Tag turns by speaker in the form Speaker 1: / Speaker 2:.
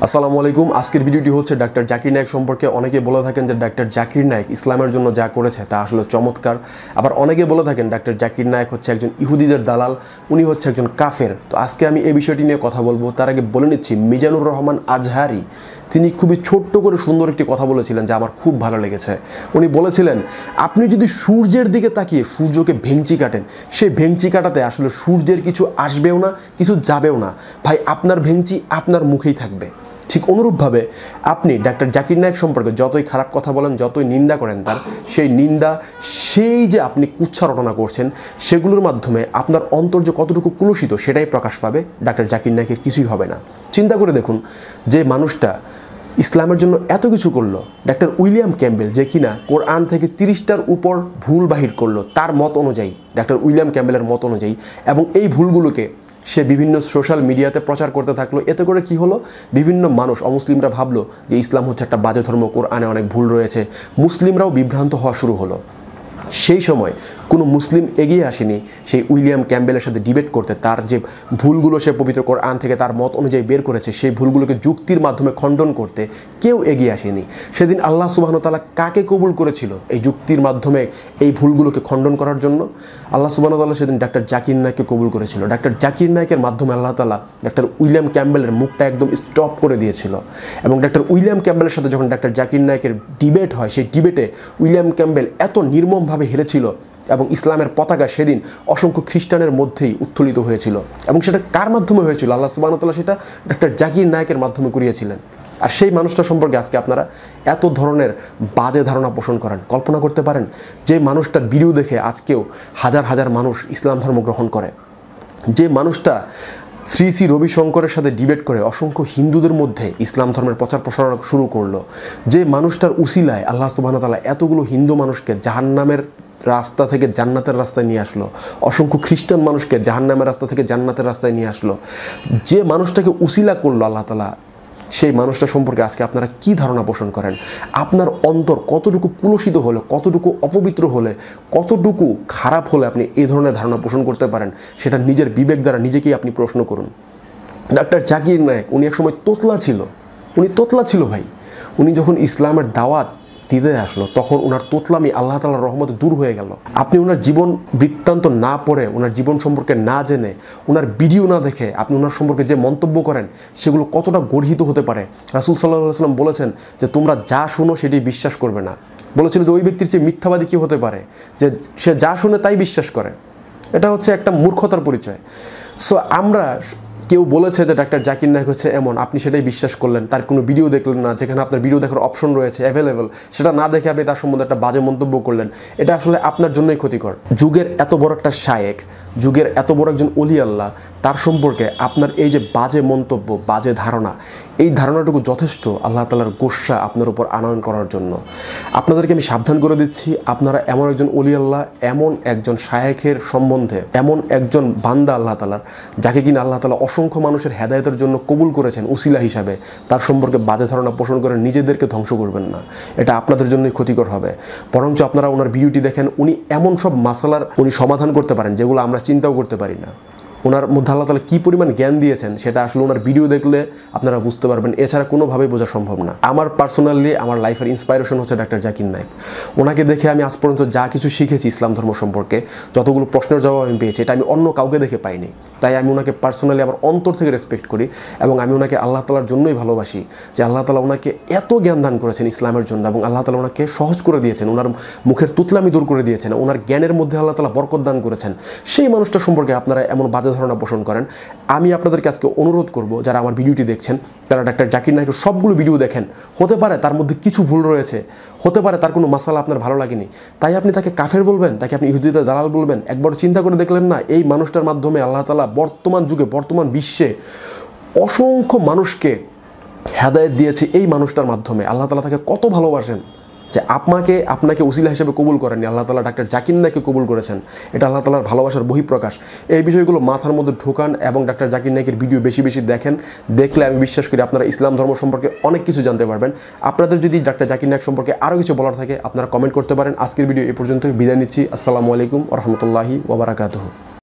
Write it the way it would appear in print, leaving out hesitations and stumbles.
Speaker 1: আসসালামু আলাইকুম। আজকের ভিডিওটি হচ্ছে ডাক্তার জাকির নায়েক সম্পর্কে। অনেকে বলে থাকেন যে ডাক্তার জাকির নায়েক ইসলামের জন্য যা করেছে তা আসলে চমৎকার। আবার অনেকে বলে থাকেন ডাক্তার জাকির নায়েক হচ্ছে একজন ইহুদিদের দালাল, উনি হচ্ছে একজন কাফের। তো আজকে আমি এই বিষয়টি নিয়ে কথা বলবো। তার আগে বলে নিচ্ছি, মিজানুর রহমান আজহারি তিনি খুবই ছোট্ট করে সুন্দর একটি কথা বলেছিলেন যা আমার খুব ভালো লেগেছে। উনি বলেছিলেন, আপনি যদি সূর্যের দিকে তাকিয়ে সূর্যকে ভেঙচি কাটেন, সেই ভেঙচি কাটাতে আসলে সূর্যের কিছু আসবেও না, কিছু যাবেও না। ভাই, আপনার ভেঙচি আপনার মুখেই থাকবে। ঠিক অনুরূপভাবে আপনি ডাক্তার জাকির নায়েক সম্পর্কে যতই খারাপ কথা বলেন, যতই নিন্দা করেন তার, সেই নিন্দা, সেই যে আপনি কুৎসা রটনা করছেন, সেগুলোর মাধ্যমে আপনার অন্তর যে কতটুকু কুলুষিত সেটাই প্রকাশ পাবে। ডাক্তার জাকির নায়েকের কিছুই হবে না। চিন্তা করে দেখুন, যে মানুষটা ইসলামের জন্য এত কিছু করলো, ডাক্তার উইলিয়াম ক্যাম্বেল, যে কিনা কোরআন থেকে 30টার উপর ভুল বাহির করলো তার মত অনুযায়ী, ডাক্তার উইলিয়াম ক্যাম্বেলের মত অনুযায়ী, এবং এই ভুলগুলোকে সে বিভিন্ন সোশ্যাল মিডিয়াতে প্রচার করতে থাকলো। এতে করে কি হলো, বিভিন্ন মানুষ, অমুসলিমরা ভাবলো যে ইসলাম হচ্ছে একটা বাজে ধর্ম, কোরআনে অনেক ভুল রয়েছে। মুসলিমরাও বিভ্রান্ত হওয়া শুরু হলো। সেই সময় কোনো মুসলিম এগিয়ে আসেনি সেই উইলিয়াম ক্যাম্বেলের সাথে ডিবেট করতে। তার যে ভুলগুলো সে পবিত্র কোরআন থেকে তার মত অনুযায়ী বের করেছে, সেই ভুলগুলোকে যুক্তির মাধ্যমে খণ্ডন করতে কেউ এগিয়ে আসেনি। সেদিন আল্লাহ সুবহানাহু ওয়া তাআলা কাকে কবুল করেছিল এই যুক্তির মাধ্যমে এই ভুলগুলোকে খণ্ডন করার জন্য? আল্লাহ সুবহানাহু ওয়া তাআলা সেদিন ডাক্তার জাকির নায়েককে কবুল করেছিল। ডাক্তার জাকির নায়েকের মাধ্যমে আল্লাহ তাআলা ডাক্তার উইলিয়াম ক্যাম্বেলের মুখটা একদম স্টপ করে দিয়েছিল। এবং ডাক্তার উইলিয়াম ক্যাম্বেলের সাথে যখন ডাক্তার জাকির নায়েকের ডিবেট হয়, সেই ডিবেটে উইলিয়াম ক্যাম্বেল এত নির্মমভাবে হেরেছিল এবং ইসলামের পতাকা সেদিন অসংখ্য খ্রিস্টানের মধ্যেই উত্তোলিত হয়েছিল। এবং সেটা কার মাধ্যমে হয়েছিল? আল্লাহ সুবহানাহু ওয়া তাআলা সেটা ডাক্তার জাকির নায়েকের মাধ্যমে করিয়েছিলেন। আর সেই মানুষটা সম্পর্কে আজকে আপনারা এত ধরনের বাজে ধারণা পোষণ করেন। কল্পনা করতে পারেন যে মানুষটার ভিডিও দেখে আজকেও হাজার হাজার মানুষ ইসলাম ধর্ম গ্রহণ করে, যে মানুষটা শ্রী শ্রী রবিশঙ্করের সাথে ডিবেট করে অসংখ্য হিন্দুদের মধ্যে ইসলাম ধর্মের প্রচার প্রসারণা শুরু করলো, যে মানুষটার উসিলায় আল্লাহ সুবহানাহু ওয়া তাআলা এতগুলো হিন্দু মানুষকে জাহান্নামের রাস্তা থেকে জান্নাতের রাস্তায় নিয়ে আসলো, অসংখ্য খ্রিস্টান মানুষকে জাহান্নামের রাস্তা থেকে জান্নাতের রাস্তায় নিয়ে আসলো, যে মানুষটাকে উসিলা করলো আল্লাহ তাআলা, সেই মানুষটা সম্পর্কে আজকে আপনারা কি ধারণা পোষণ করেন? আপনার অন্তর কতটুকু কুলসিত হলে, কতটুকু অপবিত্র হলে, কতটুকু খারাপ হলে আপনি এই ধরনের ধারণা পোষণ করতে পারেন, সেটা নিজের বিবেক দ্বারা নিজেকেই আপনি প্রশ্ন করুন। ডাক্তার জাকির নায়েক উনি একসময় তোতলা ছিল। উনি তোতলা ছিল ভাই। উনি যখন ইসলামের দাওয়াত দিতে আসলো তখন ওনার তোতলামি আল্লাহ তাআলার রহমতে দূর হয়ে গেল। আপনি ওনার জীবন বৃত্তান্ত না পড়ে, ওনার জীবন সম্পর্কে না জেনে, ওনার ভিডিও না দেখে আপনি ওনার সম্পর্কে যে মন্তব্য করেন সেগুলো কতটা গর্হিত হতে পারে। রাসূল সাল্লাল্লাহু আলাইহি ওয়াসাল্লাম বলেছেন যে তোমরা যা শুনো সেটি বিশ্বাস করবে না। বলেছিল যে ওই ব্যক্তির চেয়ে মিথ্যাবাদী কি হতে পারে, যে সে যা শুনে তাই বিশ্বাস করে। এটা হচ্ছে একটা মূর্খতার পরিচয়। সো আমরা, কেউ বলেছে যে ডাক্তার জাকির নায়েক হচ্ছে এমন, আপনি সেটাই বিশ্বাস করলেন, তার কোনো ভিডিও দেখলেন না যেখানে আপনার ভিডিও দেখার অপশন রয়েছে অ্যাভেলেবেল, সেটা না দেখে আপনি তার সম্বন্ধে একটা বাজে মন্তব্য করলেন। এটা আসলে আপনার জন্যই ক্ষতিকর। যুগের এত বড় একটা শায়েক, যুগের এত বড় একজন ওলি আল্লাহ, তার সম্পর্কে আপনার এই যে বাজে মন্তব্য, বাজে ধারণা, এই ধারণাটুকু যথেষ্ট আল্লাহ তাআলার গোস্বা আপনার উপর আনয়ন করার জন্য। আপনাদেরকে আমি সাবধান করে দিচ্ছি, আপনারা এমন একজন ওলি আল্লাহ, এমন একজন শায়েখের সম্বন্ধে, এমন একজন বান্দা আল্লাহ তাআলার, যাকে কিনা আল্লাহ তাআলা অসংখ্য মানুষের হেদায়েতের জন্য কবুল করেছেন উসিলা হিসাবে, তার সম্পর্কে বাজে ধারণা পোষণ করে নিজেদেরকে ধ্বংস করবেন না। এটা আপনাদের জন্যই ক্ষতিকর হবে। বরঞ্চ আপনারা ওনার ভিডিওটি দেখেন, উনি এমন সব মাসালার উনি সমাধান করতে পারেন যেগুলো আমরা চিন্তাও করতে পারি না। ওনার মধ্যে আল্লাহ তাআলা কী পরিমাণ জ্ঞান দিয়েছেন সেটা আসলে ওনার ভিডিও দেখলে আপনারা বুঝতে পারবেন, এছাড়া কোনোভাবেই বোঝা সম্ভব না। আমার পার্সোনালি আমার লাইফের ইন্সপাইরেশন হচ্ছে ডাক্তার জাকির নায়েক। ওনাকে দেখে আমি আজ পর্যন্ত যা কিছু শিখেছি ইসলাম ধর্ম সম্পর্কে, যতগুলো প্রশ্নের জবাব আমি পেয়েছি, এটা আমি অন্য কাউকে দেখে পাইনি। তাই আমি ওনাকে পার্সোনালি আমার অন্তর থেকে রেসপেক্ট করি এবং আমি ওনাকে আল্লাহ তাআলার জন্যই ভালোবাসি, যে আল্লাহ তাআলা ওনাকে এত জ্ঞান দান করেছেন ইসলামের জন্য, এবং আল্লাহ তাআলা ওনাকে সহজ করে দিয়েছেন, ওনার মুখের তুতলামি দূর করে দিয়েছেন, ওনার জ্ঞানের মধ্যে আল্লাহ তাআলা বরকত দান করেছেন। সেই মানুষটা সম্পর্কে আপনারা এমন বাজে ধারণা পোষণ করেন। আমি আপনাদেরকে আজকে অনুরোধ করব, যারা আমার ভিডিওটি দেখছেন তারা ডাক্তার জাকির নায়েকের সবগুলো ভিডিও দেখেন। হতে পারে তার মধ্যে কিছু ভুল রয়েছে, হতে পারে তার কোনো মাসালা আপনার ভালো লাগেনি, তাই আপনি তাকে কাফের বলবেন, তাকে আপনি ইহুদিদের দালাল বলবেন? একবার চিন্তা করে দেখলেন না, এই মানুষটার মাধ্যমে আল্লাহ তাআলা বর্তমান যুগে, বর্তমান বিশ্বে অসংখ্য মানুষকে হেদায়েত দিয়েছে। এই মানুষটার মাধ্যমে আল্লাহ তাআলা তাকে কত ভালোবাসেন, যে আপনাকে উসিলা হিসেবে কবুল করেননি, আল্লাহ তাআলা ডাক্তার জাকির নায়েককে কবুল করেছেন। এটা আল্লাহ তাআলার ভালোবাসার বহিঃপ্রকাশ। এই বিষয়গুলো মাথার মধ্যে ঢোকান এবং ডাক্তার জাকির নায়েকের ভিডিও বেশি বেশি দেখেন। দেখলে আমি বিশ্বাস করি আপনারা ইসলাম ধর্ম সম্পর্কে অনেক কিছু জানতে পারবেন। আপনাদের যদি ডাক্তার জাকির নায়েক সম্পর্কে আরও কিছু বলার থাকে আপনারা কমেন্ট করতে পারেন। আজকের ভিডিও এ পর্যন্ত, বিদায় নিচ্ছি। আসসালামু আলাইকুম ওয়া রাহমাতুল্লাহি ওয়া বারাকাতুহু।